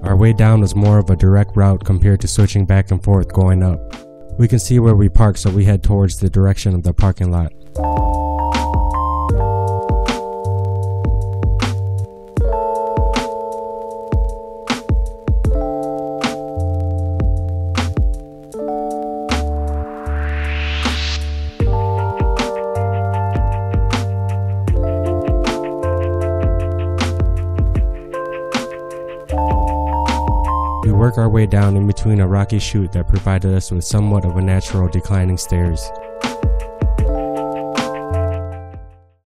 Our way down was more of a direct route compared to switching back and forth going up. We can see where we parked, so we head towards the direction of the parking lot. We work our way down in between a rocky chute that provided us with somewhat of a natural declining stairs.